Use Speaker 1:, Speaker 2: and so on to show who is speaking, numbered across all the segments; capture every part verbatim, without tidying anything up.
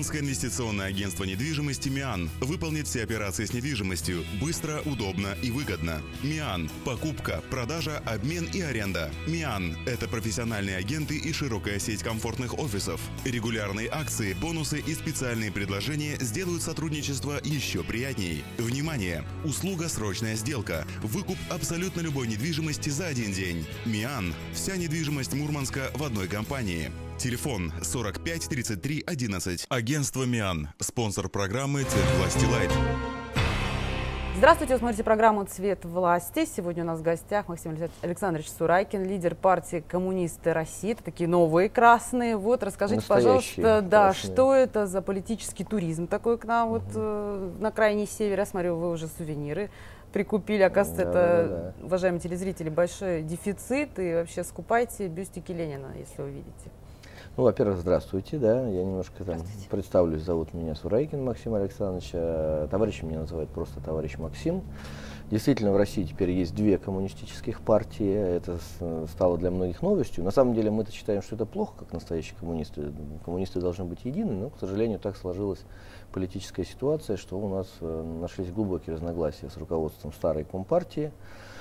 Speaker 1: Мурманское инвестиционное агентство недвижимости «Миан» выполнит все операции с недвижимостью быстро, удобно и выгодно. «Миан» – покупка, продажа, обмен и аренда. «Миан» – это профессиональные агенты и широкая сеть комфортных офисов. Регулярные акции, бонусы и специальные предложения сделают сотрудничество еще приятней. Внимание! Услуга «Срочная сделка». Выкуп абсолютно любой недвижимости за один день. «Миан» – вся недвижимость Мурманска в одной компании. Телефон сорок пять тридцать три одиннадцать. Агентство «Миан». Спонсор программы «Цвет власти Лайт».
Speaker 2: Здравствуйте, вы смотрите программу «Цвет власти». Сегодня у нас в гостях Максим Александрович Сурайкин, лидер партии «Коммунисты России». Это такие новые красные. Вот, расскажите,
Speaker 3: Настоящие
Speaker 2: пожалуйста, да,
Speaker 3: красные.
Speaker 2: что это за политический туризм такой к нам, угу. вот э, на крайний север. Я смотрю, вы уже сувениры прикупили. Оказывается,
Speaker 3: да,
Speaker 2: это,
Speaker 3: да, да.
Speaker 2: уважаемые телезрители, большой дефицит. И вообще скупайте бюстики Ленина, если увидите.
Speaker 3: Ну, во-первых, здравствуйте, да, я немножко там представлюсь, зовут меня Сурайкин Максим Александрович, а товарищ меня называют просто товарищ Максим. Действительно, в России теперь есть две коммунистических партии, это стало для многих новостью. На самом деле мы-то считаем, что это плохо, как настоящие коммунисты. Коммунисты должны быть едины, но, к сожалению, так сложилась политическая ситуация, что у нас нашлись глубокие разногласия с руководством старой компартии.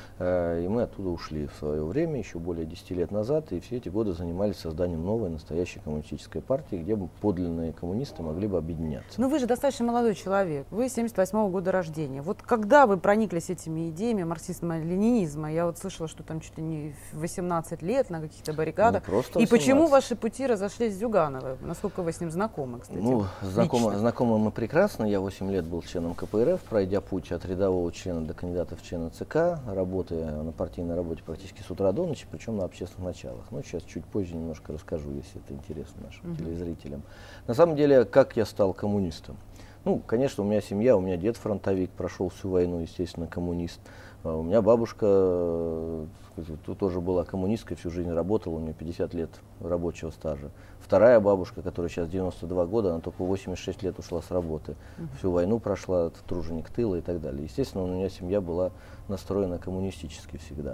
Speaker 3: И мы оттуда ушли в свое время, еще более десяти лет назад, и все эти годы занимались созданием новой настоящей коммунистической партии, где бы подлинные коммунисты могли бы объединяться.
Speaker 2: Но вы же достаточно молодой человек, вы семьдесят восьмого года рождения. Вот когда вы прониклись этими идеями марксизма, ленинизма? Я вот слышала, что там чуть ли не в восемнадцать лет на каких-то баррикадах. И почему ваши пути разошлись с Зюгановым? Насколько вы с ним знакомы, кстати?
Speaker 3: Ну, знакомы, знакомы мы прекрасно. Я восемь лет был членом ка пэ эр эф, пройдя путь от рядового члена до кандидата в члена ЦК, работая на партийной работе практически с утра до ночи, причем на общественных началах. Но сейчас чуть позже немножко расскажу, если это интересно нашим uh-huh. телезрителям. На самом деле, как я стал коммунистом? Ну, конечно, у меня семья, у меня дед фронтовик, прошел всю войну, естественно, коммунист. У меня бабушка тоже была коммунисткой, всю жизнь работала, у нее пятьдесят лет рабочего стажа. Вторая бабушка, которая сейчас девяносто два года, она только восемьдесят шесть лет ушла с работы. Uh-huh. Всю войну прошла, труженик тыла и так далее. Естественно, у меня семья была настроена коммунистически всегда.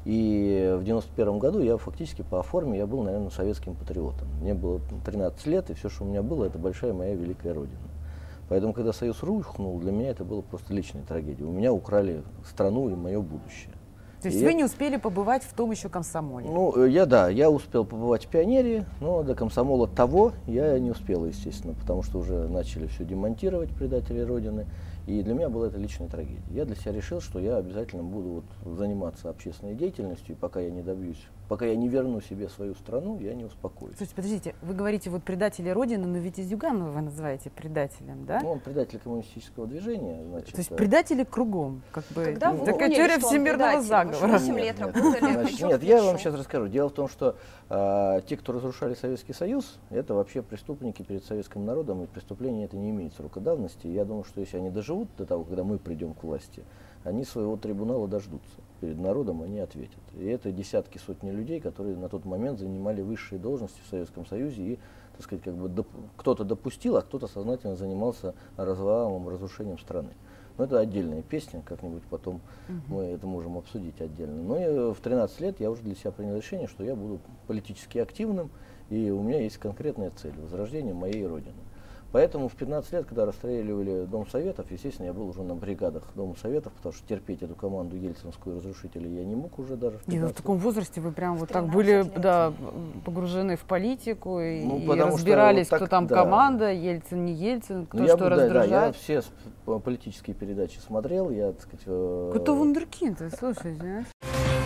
Speaker 3: И в девяносто первом году я фактически по форме я был, наверное, советским патриотом. Мне было тринадцать лет, и все, что у меня было, это большая моя великая родина. Поэтому, когда Союз рухнул, для меня это было просто личная трагедия. У меня украли страну и мое будущее.
Speaker 2: То есть
Speaker 3: и
Speaker 2: вы
Speaker 3: я...
Speaker 2: не успели побывать в том еще комсомоле?
Speaker 3: Ну, я да, я успел побывать в пионерии, но до комсомола того я не успел, естественно, потому что уже начали все демонтировать, предатели Родины. И для меня была это личная трагедия. Я для себя решил, что я обязательно буду вот заниматься общественной деятельностью, и пока я не добьюсь, пока я не верну себе свою страну, я не успокоюсь.
Speaker 2: Слушайте, подождите, вы говорите вот предатели Родины, но ведь и Зюганова вы называете предателем, да?
Speaker 3: Ну, он предатель коммунистического движения, значит.
Speaker 2: То есть предатели кругом, как бы.
Speaker 4: Когда вы
Speaker 2: такая теория всемирного заговора.
Speaker 4: восемь лет работали.
Speaker 3: Значит, нет, я вам сейчас расскажу. Дело в том, что э, те, кто разрушали Советский Союз, это вообще преступники перед советским народом, и преступление это не имеет срока давности. Я думаю, что если они доживут до того, когда мы придем к власти, они своего трибунала дождутся. Перед народом они ответят. И это десятки, сотни людей, которые на тот момент занимали высшие должности в Советском Союзе и, так сказать, как бы доп- кто-то допустил, а кто-то сознательно занимался развалом, разрушением страны. Но это отдельная песня, как-нибудь потом uh-huh. мы это можем обсудить отдельно. Но я, в тринадцать лет я уже для себя принял решение, что я буду политически активным, и у меня есть конкретная цель – возрождение моей Родины. Поэтому в пятнадцать лет, когда расстреливали Дом Советов, естественно, я был уже на бригадах Дома Советов, потому что терпеть эту команду ельцинскую разрушителей я не мог уже даже в
Speaker 2: пятнадцать. Нет, в таком возрасте вы прям вот так были да, погружены в политику и, ну, и разбирались, что, вот так, кто там да. команда, Ельцин, не Ельцин, кто ну, что я, раздражает.
Speaker 3: Да, да, я все политические передачи смотрел, я, так сказать... Э...
Speaker 2: Кто вундеркинд, слушайте, а?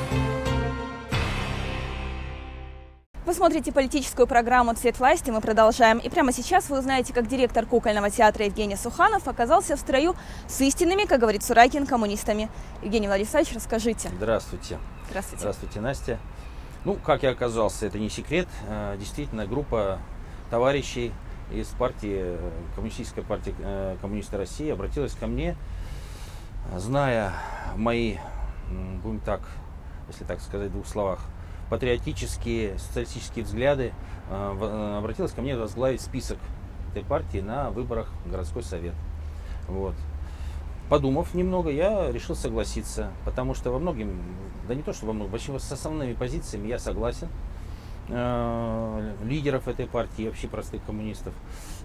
Speaker 4: Вы смотрите политическую программу «Цвет власти». Мы продолжаем. И прямо сейчас вы узнаете, как директор кукольного театра Евгений Суханов оказался в строю с истинными, как говорит Сурайкин, коммунистами. Евгений Владиславович, расскажите.
Speaker 5: Здравствуйте.
Speaker 4: Здравствуйте.
Speaker 5: Здравствуйте, Настя. Ну, как я оказался, это не секрет. Действительно, группа товарищей из партии, коммунистической партии «Коммунисты России» обратилась ко мне, зная мои, будем так, если так сказать в двух словах, патриотические, социалистические взгляды, э, обратилась ко мне возглавить список этой партии на выборах в городской совет. Вот. Подумав немного, я решил согласиться, потому что во многим, да не то что во многом, почти с основными позициями я согласен, э, лидеров этой партии, вообще простых коммунистов.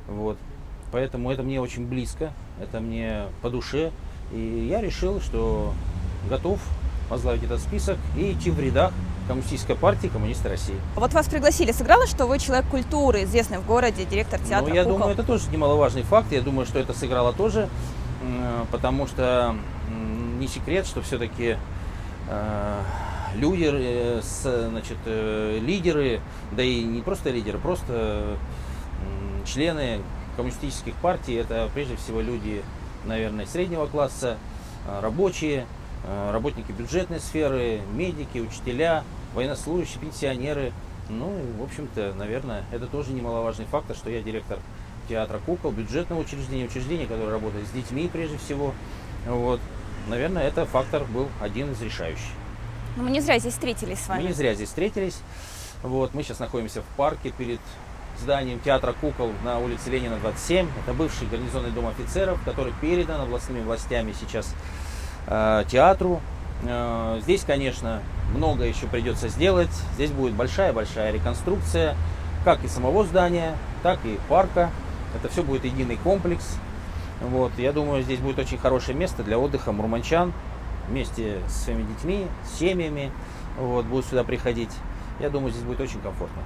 Speaker 5: Вот. Поэтому это мне очень близко, это мне по душе. И я решил, что готов возглавить этот список и идти в рядах Коммунистической партии коммунисты России.
Speaker 4: Вот вас пригласили, сыграло, что вы человек культуры, известный в городе, директор театра
Speaker 5: Ну, я
Speaker 4: «Кукол».
Speaker 5: думаю, это тоже немаловажный факт. Я думаю, что это сыграло тоже, потому что не секрет, что все-таки э, люди, э, с, значит, э, лидеры, да и не просто лидеры, просто э, члены коммунистических партий, это прежде всего люди, наверное, среднего класса, э, рабочие, э, работники бюджетной сферы, медики, учителя, военнослужащие, пенсионеры. Ну, в общем-то, наверное, это тоже немаловажный фактор, что я директор театра «Кукол», бюджетного учреждения, учреждения, которое работает с детьми прежде всего. Вот. Наверное, это фактор был один из решающих.
Speaker 4: Но мы не зря здесь встретились с вами.
Speaker 5: Мы не зря здесь встретились. Вот. Мы сейчас находимся в парке перед зданием театра «Кукол» на улице Ленина, двадцать семь. Это бывший гарнизонный дом офицеров, который передан областными властями сейчас э, театру. Э, здесь, конечно, много еще придется сделать. Здесь будет большая-большая реконструкция как и самого здания, так и парка. Это все будет единый комплекс. Вот. Я думаю, здесь будет очень хорошее место для отдыха мурманчан вместе с своими детьми, с семьями. Вот, будут сюда приходить. Я думаю, здесь будет очень комфортно.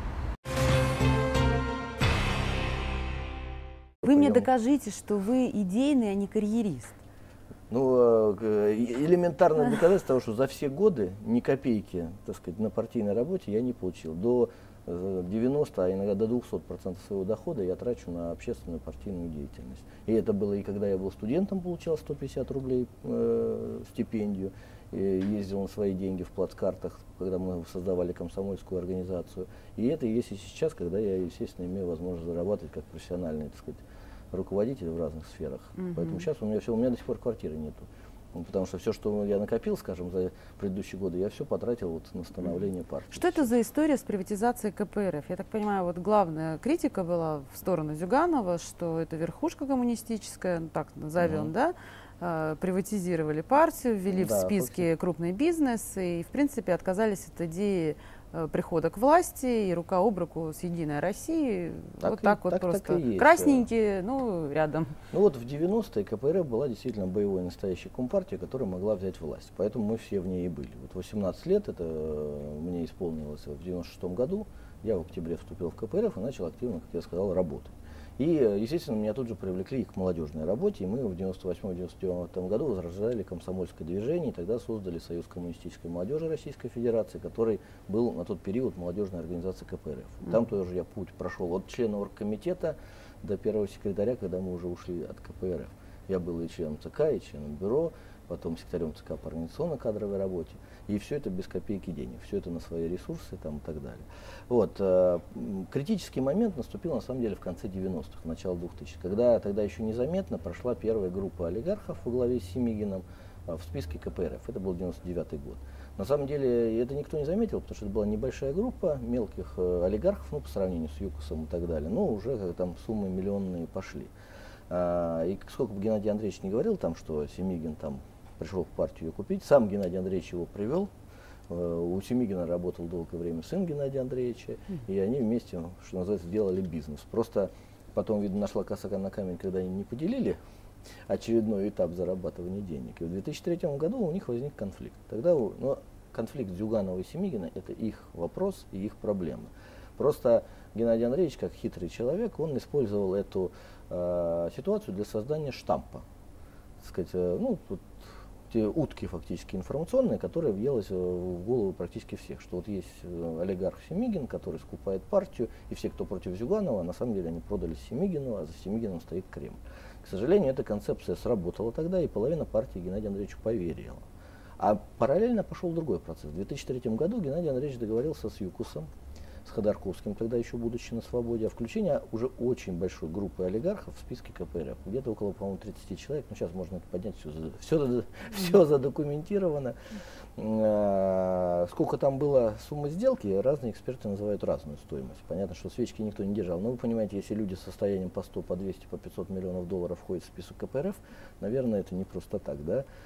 Speaker 2: Вы мне докажите, что вы идейный, а не карьерист.
Speaker 3: Ну, элементарное доказательство того, что за все годы ни копейки, так сказать, на партийной работе я не получил. До девяноста, а иногда до двухсот процентов своего дохода я трачу на общественную партийную деятельность. И это было и когда я был студентом, получал сто пятьдесят рублей э, стипендию, и ездил на свои деньги в плацкартах, когда мы создавали комсомольскую организацию. И это и есть и сейчас, когда я, естественно, имею возможность зарабатывать как профессиональный, так сказать, руководитель в разных сферах. Mm-hmm. Поэтому сейчас у меня все, у меня до сих пор квартиры нету. Потому что все, что я накопил, скажем, за предыдущие годы, я все потратил вот на становление партии.
Speaker 2: Что это за история с приватизацией ка пэ эр эф? Я так понимаю, вот главная критика была в сторону Зюганова, что это верхушка коммунистическая, ну, так назовем, mm-hmm. да, э, приватизировали партию, ввели да, в списки крупный бизнес и, в принципе, отказались от идеи э, прихода к власти и рука об руку с Единой Россией. Так вот и, так вот так, просто так и красненькие, ну, рядом.
Speaker 3: Ну вот в девяностые ка пэ эр эф была действительно боевой настоящей компартией, которая могла взять власть. Поэтому мы все в ней и были. Вот восемнадцать лет, это мне исполнилось в девяносто шестом году. Я в октябре вступил в ка пэ эр эф и начал активно, как я сказал, работать. И, естественно, меня тут же привлекли и к молодежной работе, и мы в девяносто восьмом — девяносто девятом году возрождали комсомольское движение, и тогда создали Союз коммунистической молодежи Российской Федерации, который был на тот период молодежной организацией ка пэ эр эф. Там тоже я путь прошел от члена оргкомитета до первого секретаря, когда мы уже ушли от ка пэ эр эф. Я был и членом цэ ка, и членом бюро, потом секретарем цэ ка по организационно-кадровой работе. И все это без копейки денег, все это на свои ресурсы там, и так далее. Вот, э, критический момент наступил на самом деле в конце девяностых, начало двухтысячных, когда тогда еще незаметно прошла первая группа олигархов во главе с Семигиным э, в списке ка пэ эр эф. Это был девяносто девятый год. На самом деле это никто не заметил, потому что это была небольшая группа мелких э, олигархов, ну, по сравнению с ЮКОСом и так далее, но уже как, там суммы миллионные пошли. А, и сколько бы Геннадий Андреевич не говорил, там, что Семигин там пришел в партию ее купить, сам Геннадий Андреевич его привел. У Семигина работал долгое время сын Геннадия Андреевича, и они вместе, что называется, сделали бизнес. Просто потом, видно, нашла коса на камень, когда они не поделили очередной этап зарабатывания денег. И в две тысячи третьем году у них возник конфликт. Тогда ну, конфликт Зюганова и Семигина – это их вопрос и их проблема. Просто Геннадий Андреевич, как хитрый человек, он использовал эту э, ситуацию для создания штампа. Так сказать, э, ну, тут те утки фактически информационные, которые въелось в голову практически всех, что вот есть олигарх Семигин, который скупает партию, и все, кто против Зюганова, на самом деле они продали Семигину, а за Семигином стоит Кремль. К сожалению, эта концепция сработала тогда, и половина партии Геннадию Андреевичу поверила. А параллельно пошел другой процесс. В две тысячи третьем году Геннадий Андреевич договорился с ЮКОСом, с Ходорковским, тогда еще будучи на свободе, о включении уже очень большой группы олигархов в списке ка пэ эр эф. Где-то около, по-моему, тридцати человек. Ну, сейчас можно это поднять, все, все, все задокументировано. А, сколько там было суммы сделки, разные эксперты называют разную стоимость. Понятно, что свечки никто не держал. Но вы понимаете, если люди с состоянием по сто, по двести, по пятьсот миллионов долларов входят в список ка пэ эр эф, наверное, это не просто так, да?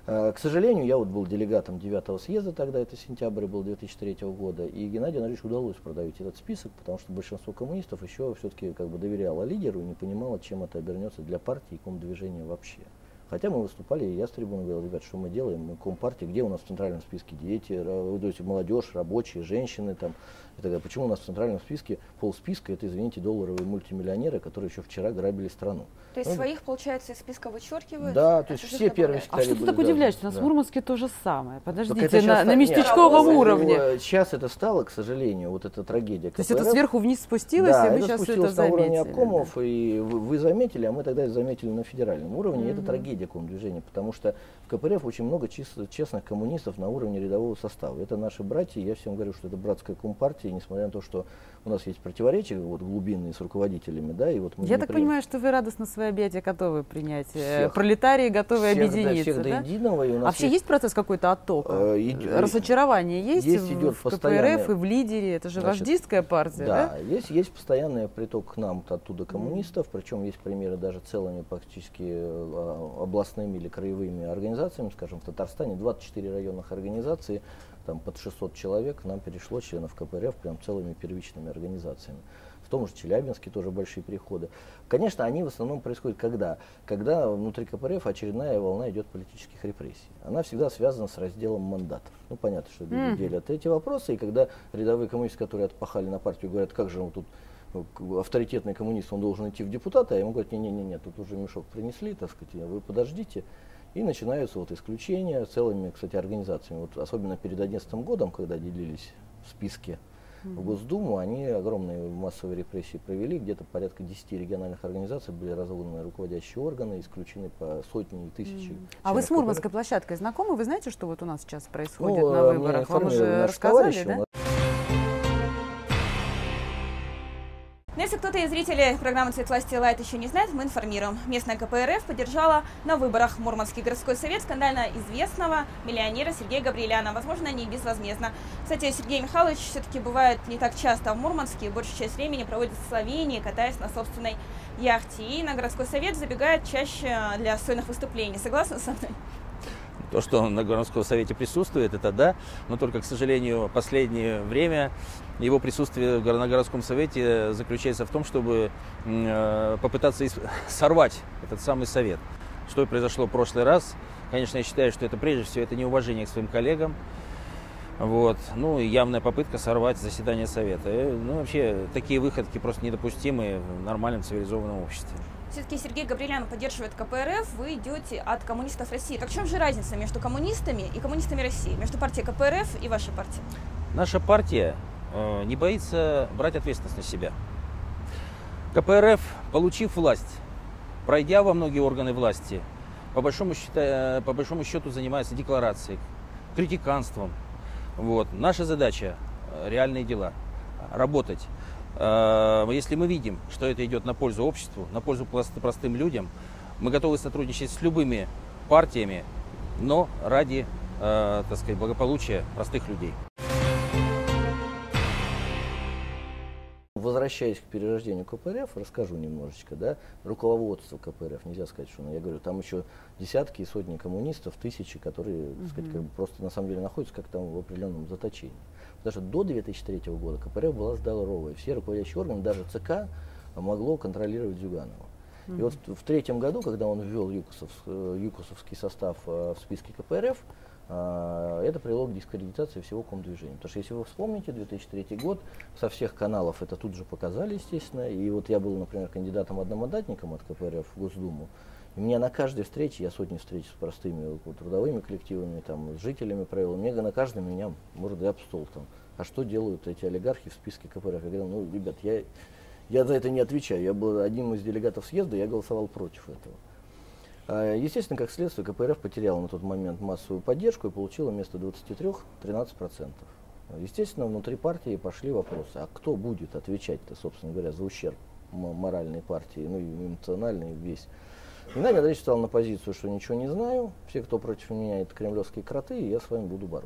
Speaker 3: К сожалению, я вот был делегатом девятого съезда, тогда это сентябрь был две тысячи третьего года, и Геннадию Анатольевичу удалось продавить этот список, потому что большинство коммунистов еще все-таки как бы доверяло лидеру и не понимало, чем это обернется для партии и комдвижения вообще. Хотя мы выступали, и я с трибуны говорил: ребят, что мы делаем, мы компартия, где у нас в центральном списке дети, молодежь, рабочие, женщины, там, и так далее. Почему у нас в центральном списке полсписка, это, извините, долларовые мультимиллионеры, которые еще вчера грабили страну.
Speaker 4: То есть ну, своих, получается, из списка вычеркивают?
Speaker 3: Да, то есть все первые
Speaker 2: секретари. А что ты так удивляешься? У нас
Speaker 3: да.
Speaker 2: в Мурманске то же самое. Подождите,
Speaker 3: на,
Speaker 2: на, на местечковом
Speaker 3: нет,
Speaker 2: уровне.
Speaker 3: Сейчас это стало, к сожалению, вот эта трагедия.
Speaker 2: То есть это сверху вниз спустилось,
Speaker 3: да,
Speaker 2: и мы
Speaker 3: это
Speaker 2: сейчас
Speaker 3: спустилось
Speaker 2: это
Speaker 3: на
Speaker 2: заметили.
Speaker 3: уровне обкомов, да. И вы, вы заметили, а мы тогда заметили на федеральном уровне. Mm-hmm. Это трагедия комдвижения, потому что в КПРФ очень много чис- честных коммунистов на уровне рядового состава. Это наши братья, я всем говорю, что это братская компартия, несмотря на то, что у нас есть противоречия вот, глубинные с руководителями. Да, и вот мы
Speaker 2: я так
Speaker 3: прием...
Speaker 2: понимаю, что вы радостно свои объятия готовы принять.
Speaker 3: Всех.
Speaker 2: Пролетарии готовы
Speaker 3: всех,
Speaker 2: объединиться.
Speaker 3: Да, всех
Speaker 2: да?
Speaker 3: до единого. И у нас
Speaker 2: Вообще есть, есть процесс какой-то оттока?
Speaker 3: Э, иди...
Speaker 2: Разочарование есть,
Speaker 3: есть
Speaker 2: в,
Speaker 3: идет
Speaker 2: в
Speaker 3: постоянное...
Speaker 2: КПРФ и в лидере? Это же Значит, вождистская партия,
Speaker 3: да?
Speaker 2: Да,
Speaker 3: есть, есть постоянный приток к нам оттуда коммунистов, mm. причем есть примеры даже целыми практически областными или краевыми организациями, скажем, в Татарстане двадцать четыре районных организаций, там под шестьсот человек к нам перешло членов КПРФ прям целыми первичными организациями. В том же Челябинске тоже большие переходы. Конечно, они в основном происходят когда? Когда внутри КПРФ очередная волна идет политических репрессий. Она всегда связана с разделом мандатов. Ну, понятно, что люди mm-hmm. делят эти вопросы, и когда рядовые коммунисты, которые отпахали на партию, говорят, как же он тут авторитетный коммунист, он должен идти в депутаты, а ему говорят, не-не-не, тут уже мешок принесли, так сказать, вы подождите. И начинаются вот исключения целыми, кстати, организациями. Вот особенно перед одиннадцатым годом, когда делились в списке mm-hmm. в Госдуму, они огромные массовые репрессии провели. Где-то порядка десяти региональных организаций были разогнаны руководящие органы, исключены по сотни и тысячи. Mm-hmm.
Speaker 2: А вы с Мурманской КПРФ. Площадкой знакомы? Вы знаете, что вот у нас сейчас происходит ну, на выборах? Вам уже рассказали, да?
Speaker 4: Но если кто-то из зрителей программы «Цвет власти Лайт» еще не знает, мы информируем. Местная КПРФ поддержала на выборах Мурманский городской совет скандально известного миллионера Сергея Габриэляна. Возможно, не безвозмездно. Кстати, Сергей Михайлович все-таки бывает не так часто в Мурманске. Большую часть времени проводит в Словении, катаясь на собственной яхте. И на городской совет забегает чаще для сольных выступлений. Согласны со мной?
Speaker 5: То, что он на городском совете присутствует, это да, но только, к сожалению, в последнее время его присутствие на городском совете заключается в том, чтобы э, попытаться сорвать этот самый совет. Что и произошло в прошлый раз. Конечно, я считаю, что это прежде всего это неуважение к своим коллегам. Вот. Ну и явная попытка сорвать заседание совета. И, ну, вообще, такие выходки просто недопустимы в нормальном цивилизованном обществе.
Speaker 4: Все-таки Сергей Габриэлян поддерживает КПРФ, вы идете от коммунистов России. Так в чем же разница между коммунистами и коммунистами России, между партией КПРФ и вашей партией?
Speaker 5: Наша партия э, не боится брать ответственность на себя. КПРФ, получив власть, пройдя во многие органы власти, по большому счету, по большому счету занимается декларацией, критиканством. Вот. Наша задача – реальные дела, работать. Если мы видим, что это идет на пользу обществу, на пользу простым людям, мы готовы сотрудничать с любыми партиями, но ради, э, так сказать, благополучия простых людей.
Speaker 3: Возвращаясь к перерождению КПРФ, расскажу немножечко, да, руководство КПРФ, нельзя сказать, что, ну, я говорю, там еще десятки и сотни коммунистов, тысячи, которые, так сказать, как бы просто на самом деле находятся как там в определенном заточении. Потому что до две тысячи третьего года КПРФ была здоровая, все руководящие органы, даже ЦК могло контролировать Зюганова. Mm-hmm. И вот в, в третьем году, когда он ввел ЮКОСов, ЮКОСовский состав в списке КПРФ, это привело к дискредитации всего комдвижения. Потому что, если вы вспомните, две тысячи третий год, со всех каналов это тут же показали, естественно. И вот я был, например, кандидатом-одномандатником от КПРФ в Госдуму. И меня на каждой встрече, я сотни встреч с простыми вот, трудовыми коллективами, там, с жителями провел, мне на каждом меня мордой об стол. Там, а что делают эти олигархи в списке КПРФ? Я говорю, ну, ребят, я, я за это не отвечаю. Я был одним из делегатов съезда, я голосовал против этого. Естественно, как следствие, КПРФ потеряла на тот момент массовую поддержку и получила вместо двадцати трёх — тринадцать процентов. Естественно, внутри партии пошли вопросы, а кто будет отвечать-то, собственно говоря, за ущерб моральной партии, ну и эмоциональный весь. Геннадий Андреевич стал на позицию, что ничего не знаю, все, кто против меня, это кремлевские кроты, и я с вами буду бороться.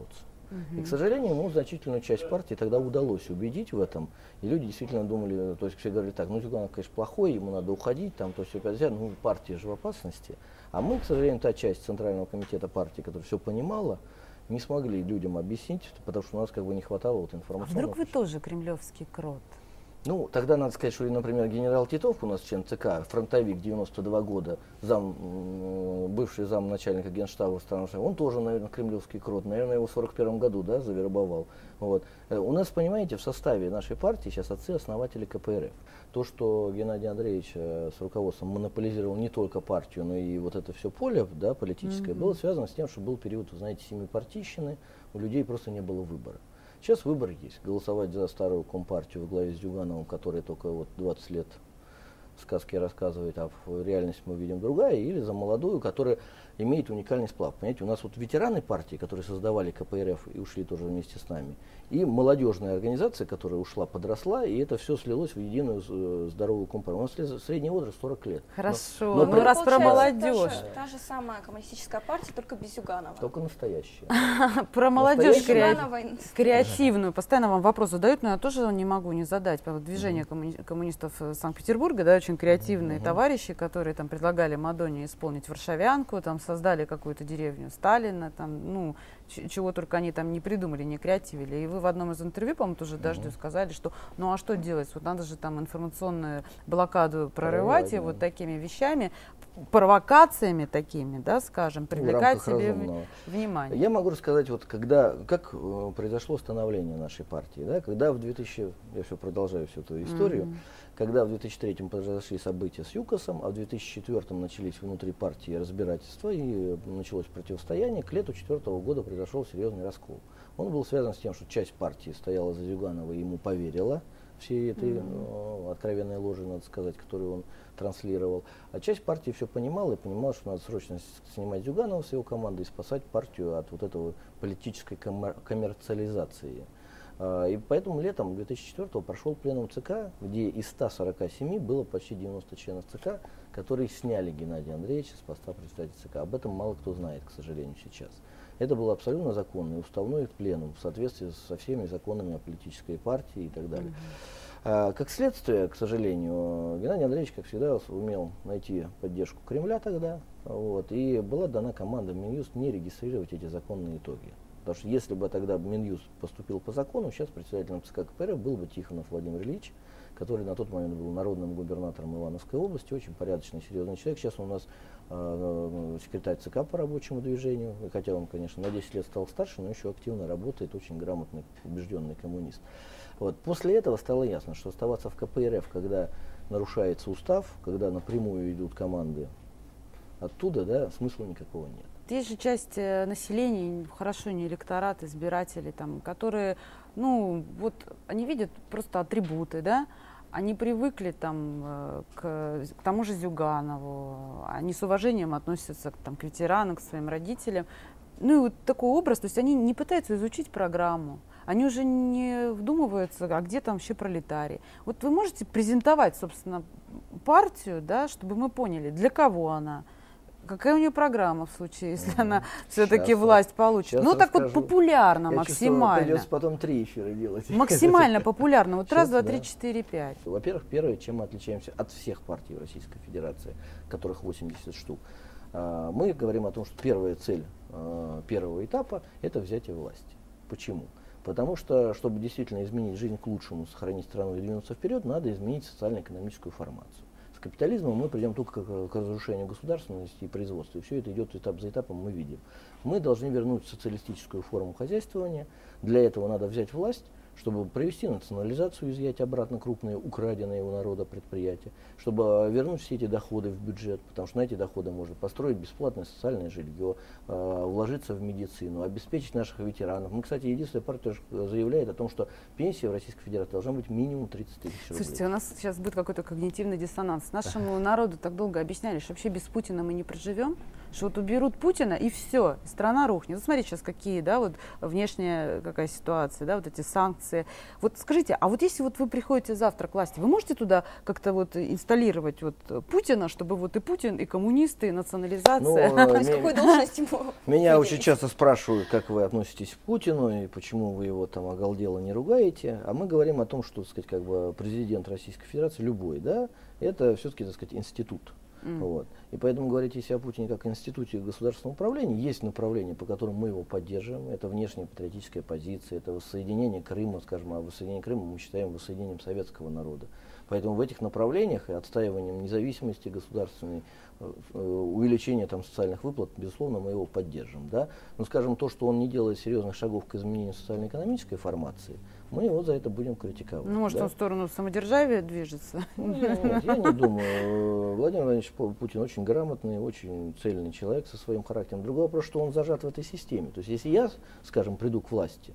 Speaker 3: Угу. И, к сожалению, ему значительную часть партии тогда удалось убедить в этом. И люди действительно думали, то есть все говорили так, ну Зюганов, конечно, плохой, ему надо уходить, там, то все пять, ну партия же в опасности. А мы, к сожалению, та часть Центрального комитета партии, которая все понимала, не смогли людям объяснить, потому что у нас как бы не хватало вот информационного.
Speaker 2: А вдруг вы тоже кремлевский крот?
Speaker 3: Ну, тогда надо сказать, что, например, генерал Титов, у нас член ЦК, фронтовик, девяносто два года, зам, бывший зам начальника генштаба страны, он тоже, наверное, кремлевский крот, наверное, его в сорок первом году, да, завербовал. Вот. У нас, понимаете, в составе нашей партии сейчас отцы-основатели ка пэ эр эф. То, что Геннадий Андреевич с руководством монополизировал не только партию, но и вот это все поле, да, политическое, mm-hmm. было связано с тем, что был период, вы знаете, семипартийщины, у людей просто не было выбора. Сейчас выбор есть. Голосовать за старую компартию во главе с Зюгановым, которая только вот двадцать лет сказки рассказывает, а в реальности мы видим другая, или за молодую, которая имеет уникальный сплав. Понимаете, у нас вот ветераны партии, которые создавали ка пэ эр эф и ушли тоже вместе с нами, и молодежная организация, которая ушла, подросла, и это все слилось в единую здоровую компартию. У нас средний возраст сорок лет.
Speaker 2: Хорошо,
Speaker 3: но,
Speaker 2: но,
Speaker 3: но
Speaker 2: ну раз про молодежь.
Speaker 4: Та же, та же самая коммунистическая партия, только без Зюганова.
Speaker 3: Только настоящая.
Speaker 2: Про молодежь креативную. Постоянно вам вопрос задают, но я тоже не могу не задать. Движение коммунистов Санкт-Петербурга, да, очень креативные товарищи, которые там предлагали Мадонне исполнить варшавянку, там создали какую-то деревню Сталина, там, ну, чего только они там не придумали, не креативили. И вы в одном из интервью, по-моему, тоже Дождю сказали, что ну а что делать? Вот надо же там информационную блокаду прорывать, и вот такими вещами, провокациями такими, да, скажем, привлекать себе разумного внимание.
Speaker 3: Я могу рассказать, вот когда, как э, произошло становление нашей партии, да, когда в двухтысячном, я все продолжаю всю эту историю, mm-hmm. когда в две тысячи третьем произошли события с ЮКОСом, а в две тысячи четвёртом начались внутри партии разбирательства и началось противостояние, к лету две тысячи четвёртого года произошел серьезный раскол. Он был связан с тем, что часть партии стояла за Зюганова и ему поверила всей этой mm-hmm. ну, откровенной ложи, надо сказать, которую он транслировал. А часть партии все понимала и понимала, что надо срочно снимать Зюганова с его команды и спасать партию от вот этого политической коммер- коммерциализации. А, и поэтому летом две тысячи четвёртого прошел пленум ЦК, где из ста сорока семи было почти девяносто членов ЦК, которые сняли Геннадия Андреевича с поста председателя ЦК. Об этом мало кто знает, к сожалению, сейчас. Это был абсолютно законный, уставной пленум в соответствии со всеми законами о политической партии и так далее. Mm-hmm. А, как следствие, к сожалению, Геннадий Андреевич, как всегда, умел найти поддержку Кремля тогда, вот, и была дана команда Минюст не регистрировать эти законные итоги. Потому что если бы тогда Минюст поступил по закону, сейчас председателем ЦК ка пэ эр эф был бы Тихонов Владимир Ильич, который на тот момент был народным губернатором Ивановской области, очень порядочный, серьезный человек. Сейчас он у нас э, секретарь ЦК по рабочему движению, хотя он, конечно, на десять лет стал старше, но еще активно работает, очень грамотный, убежденный коммунист. Вот. После этого стало ясно, что оставаться в ка пэ эр эф, когда нарушается устав, когда напрямую идут команды оттуда, да, смысла никакого нет.
Speaker 2: Есть же часть населения, хорошо, не электорат, избиратели, там, которые, ну, вот они видят просто атрибуты, да, они привыкли там, к, к тому же Зюганову, они с уважением относятся там, к ветеранам, к своим родителям. Ну и вот такой образ, то есть они не пытаются изучить программу, они уже не вдумываются, а где там вообще пролетарии. Вот вы можете презентовать, собственно, партию, да, чтобы мы поняли, для кого она, какая у нее программа в случае, если mm-hmm. она все-таки власть получит. Ну так вот популярно, я максимально.
Speaker 3: Чувствую, придется потом три эфира делать.
Speaker 2: Максимально популярно. Вот раз, два, три, четыре, пять.
Speaker 3: Во-первых, первое, чем мы отличаемся от всех партий Российской Федерации, которых восемьдесят штук, мы говорим о том, что первая цель первого этапа – это взятие власти. Почему? Потому что, чтобы действительно изменить жизнь к лучшему, сохранить страну и двинуться вперед, надо изменить социально-экономическую формацию. С капитализмом мы придем только к, к разрушению государственности и производства. И все это идет этап за этапом, мы видим. Мы должны вернуть социалистическую форму хозяйствования. Для этого надо взять власть, чтобы провести национализацию, изъять обратно крупные украденные у народа предприятия, чтобы вернуть все эти доходы в бюджет, потому что на эти доходы можно построить бесплатное социальное жилье, э, вложиться в медицину, обеспечить наших ветеранов. Мы, кстати, единственная партия заявляет о том, что пенсия в Российской Федерации должна быть минимум тридцать тысяч рублей.
Speaker 2: Слушайте, у нас сейчас будет какой-то когнитивный диссонанс. Нашему народу так долго объясняли, что вообще без Путина мы не проживем, что вот уберут Путина и все, страна рухнет. Вот смотрите сейчас какие, да, вот внешняя какая ситуация, да, вот эти санкции. Вот скажите, а вот если вот вы приходите завтра к власти, вы можете туда как-то вот инсталлировать вот Путина, чтобы вот и Путин, и коммунисты, и национализация?
Speaker 3: Ну, э, с какой должности ему? Меня очень часто спрашивают, как вы относитесь к Путину и почему вы его там оголдело не ругаете. А мы говорим о том, что, так сказать, как бы президент Российской Федерации, любой, да, это все-таки, так сказать, институт. Mm. Вот. И поэтому говорить, если о Путине как о институте государственного управления, есть направления, по которым мы его поддерживаем. Это внешняя патриотическая позиция, это воссоединение Крыма, скажем, а воссоединение Крыма мы считаем воссоединением советского народа. Поэтому в этих направлениях и отстаиванием независимости государственной, увеличение там социальных выплат, безусловно, мы его поддержим. Да? Но, скажем, то, что он не делает серьезных шагов к изменению социально-экономической формации, мы его за это будем критиковать.
Speaker 2: Ну, может,
Speaker 3: да?
Speaker 2: он в сторону самодержавия движется?
Speaker 3: Ну, нет, нет, я не думаю. Владимир Владимирович Путин очень грамотный, очень цельный человек со своим характером. Другой вопрос, что он зажат в этой системе. То есть, если я, скажем, приду к власти,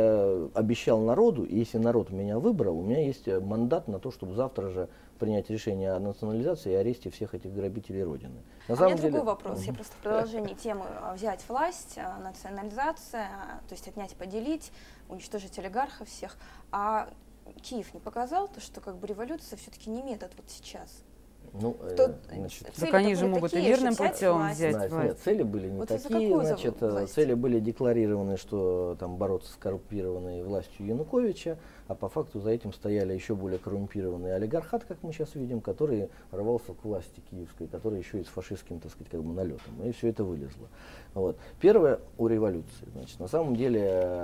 Speaker 3: я обещал народу, и если народ меня выбрал, у меня есть мандат на то, чтобы завтра же принять решение о национализации и аресте всех этих грабителей Родины.
Speaker 4: На а у меня деле... другой вопрос. Я просто в продолжении темы взять власть, национализация, то есть отнять, поделить, уничтожить олигархов всех. А Киев не показал то, что как бы революция все-таки не метод вот сейчас?
Speaker 3: Ну,
Speaker 2: Кто, значит, так они же могут и мирным путем взять власть. Нет,
Speaker 3: цели были не вот такие, значит, цели были декларированы, что там бороться с коррумпированной властью Януковича, а по факту за этим стояли еще более коррумпированный олигархат, как мы сейчас видим, который рвался к власти киевской, который еще и с фашистским, так сказать, как бы налетом, и все это вылезло. Вот. Первое о революции. Значит, на самом деле,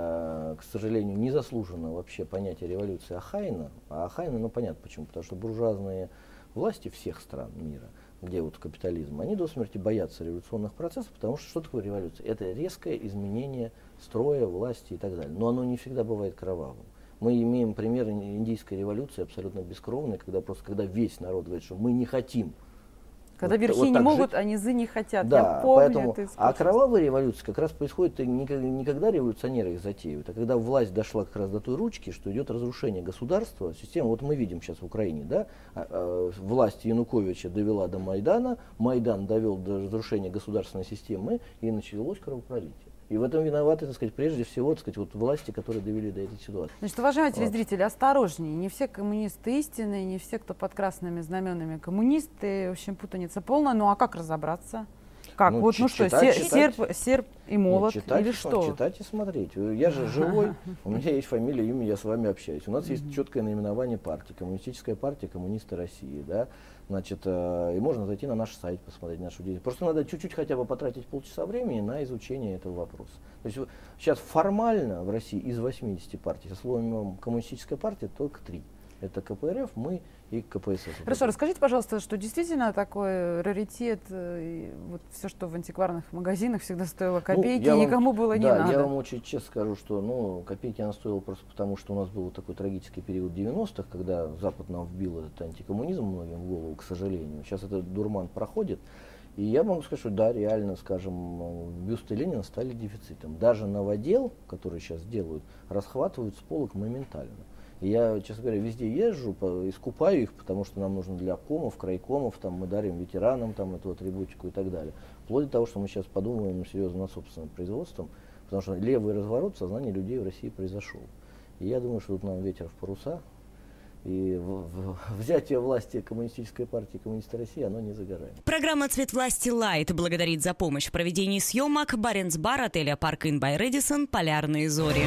Speaker 3: к сожалению, не заслужено вообще понятие революции Ахайна, а Ахайна, ну понятно почему, потому что буржуазные власти всех стран мира, где вот капитализм, они до смерти боятся революционных процессов, потому что что такое революция? Это резкое изменение строя, власти и так далее. Но оно не всегда бывает кровавым. Мы имеем пример индийской революции абсолютно бескровной, когда просто когда весь народ говорит, что мы не хотим.
Speaker 2: Когда вот, верхи вот не могут, жить. А низы не хотят.
Speaker 3: Да,
Speaker 2: я помню,
Speaker 3: поэтому, а кровавая революция как раз происходит не, не когда революционеры их затеивают, а когда власть дошла как раз до той ручки, что идет разрушение государства, системы. Вот мы видим сейчас в Украине, да, а, а, власть Януковича довела до Майдана, Майдан довел до разрушения государственной системы, и началось кровопролитие. И в этом виноваты, так сказать, прежде всего, так сказать, вот власти, которые довели до этой ситуации.
Speaker 2: Значит, уважаемые телезрители, вот. Осторожнее. Не все коммунисты истинные, не все, кто под красными знаменами коммунисты. В общем, путаница полная. Ну а как разобраться? Как? Ну, вот, ну что, читать, серп, читать. серп и молот? Нет, читать, или что?
Speaker 3: Читать и смотреть. Я же живой, у меня есть фамилия, имя, я с вами общаюсь. У нас есть четкое наименование партии. Коммунистическая партия, коммунисты России. Да? Значит, э, и можно зайти на наш сайт, посмотреть нашу деятельность. Просто надо чуть-чуть хотя бы потратить полчаса времени на изучение этого вопроса. То есть сейчас формально в России из восьмидесяти партий, со словом коммунистическая партия, только три. Это ка пэ эр эф, мы и ка пэ эс эс.
Speaker 2: Хорошо, расскажите, пожалуйста, что действительно такой раритет, вот все, что в антикварных магазинах всегда стоило копейки, ну, и никому
Speaker 3: вам,
Speaker 2: было не
Speaker 3: да,
Speaker 2: надо.
Speaker 3: Я вам очень честно скажу, что ну, копейки она стоила просто потому, что у нас был такой трагический период девяностых, когда Запад нам вбил этот антикоммунизм многим в голову, к сожалению. Сейчас этот дурман проходит. И я могу сказать, что да, реально, скажем, бюсты Ленина стали дефицитом. Даже новодел, который сейчас делают, расхватывают с полок моментально. И я, честно говоря, везде езжу, по, искупаю их, потому что нам нужно для обкомов, крайкомов, там, мы дарим ветеранам там, эту атрибутику и так далее. Вплоть до того, что мы сейчас подумываем серьезно над собственным производством, потому что левый разворот сознания людей в России произошел. И я думаю, что тут нам ветер в паруса, и в, в, взятие власти коммунистической партии коммунисты России, оно не за горами.
Speaker 6: Программа «Цвет власти Лайт» благодарит за помощь в проведении съемок Баренц-бар отеля Парк Инн бай Рэдиссон «Полярные зори».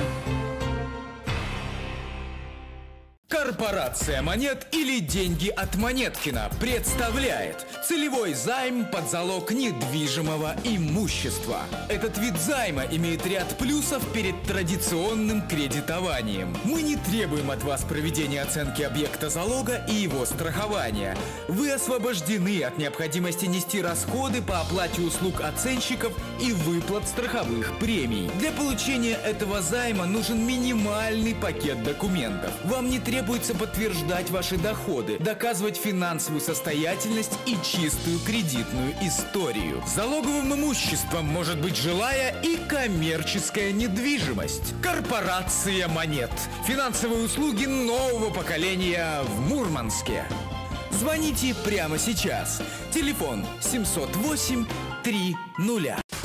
Speaker 7: Корпорация «Монет» или «Деньги от Монеткина» представляет целевой займ под залог недвижимого имущества. Этот вид займа имеет ряд плюсов перед традиционным кредитованием. Мы не требуем от вас проведения оценки объекта залога и его страхования. Вы освобождены от необходимости нести расходы по оплате услуг оценщиков и выплат страховых премий. Для получения этого займа нужен минимальный пакет документов. Вам не требуется Требуется подтверждать ваши доходы, доказывать финансовую состоятельность и чистую кредитную историю. Залоговым имуществом может быть жилая и коммерческая недвижимость. Корпорация «Монет». Финансовые услуги нового поколения в Мурманске. Звоните прямо сейчас. Телефон семьсот восемь три нуля.